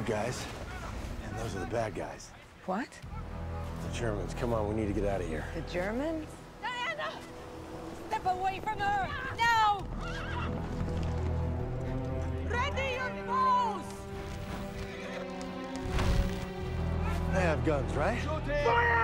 good guys, and those are the bad guys. What? The Germans. Come on, we need to get out of here. The Germans? Diana! Step away from her! Now! Ready your bows! They have guns, right? Fire!